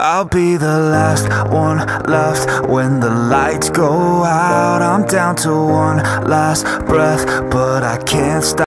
I'll be the last one left when the lights go out. I'm down to one last breath, but I can't stop.